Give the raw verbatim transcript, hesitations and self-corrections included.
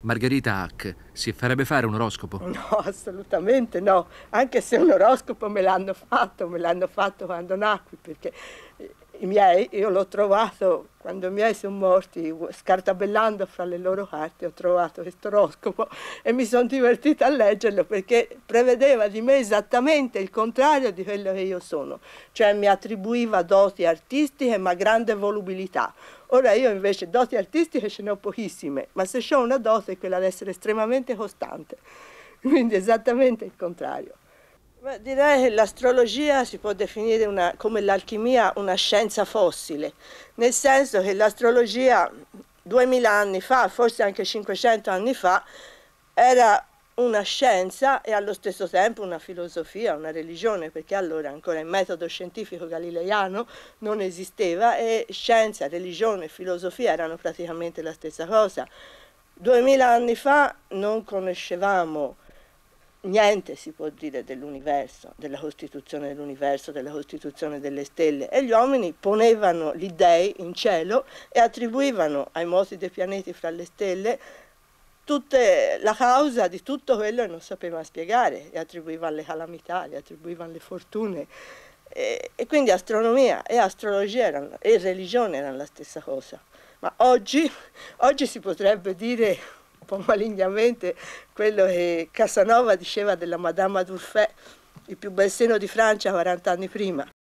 Margherita Hack si farebbe fare un oroscopo? No, assolutamente no, anche se un oroscopo me l'hanno fatto, me l'hanno fatto quando nacqui, perché i miei, io l'ho trovato, quando i miei sono morti, scartabellando fra le loro carte, ho trovato questo oroscopo e mi sono divertita a leggerlo perché prevedeva di me esattamente il contrario di quello che io sono, cioè mi attribuiva doti artistiche ma grande volubilità. Ora io invece doti artistiche ce ne ho pochissime, ma se ho una dote è quella di essere estremamente costante, quindi esattamente il contrario. Beh, direi che l'astrologia si può definire una, come l'alchimia una scienza fossile, nel senso che l'astrologia duemila anni fa, forse anche cinquecento anni fa, era una scienza e allo stesso tempo una filosofia, una religione, perché allora ancora il metodo scientifico galileiano non esisteva e scienza, religione e filosofia erano praticamente la stessa cosa. Duemila anni fa non conoscevamo niente, si può dire, dell'universo, della costituzione dell'universo, della costituzione delle stelle, e gli uomini ponevano gli dei in cielo e attribuivano ai moti dei pianeti fra le stelle tutte, la causa di tutto quello che non sapevano spiegare, e attribuivano le calamità, le attribuivano le fortune, e, e quindi astronomia e astrologia erano, e religione erano la stessa cosa. Ma oggi, oggi si potrebbe dire un po' malignamente quello che Casanova diceva della Madama d'Urfé, il più bel seno di Francia quaranta anni prima.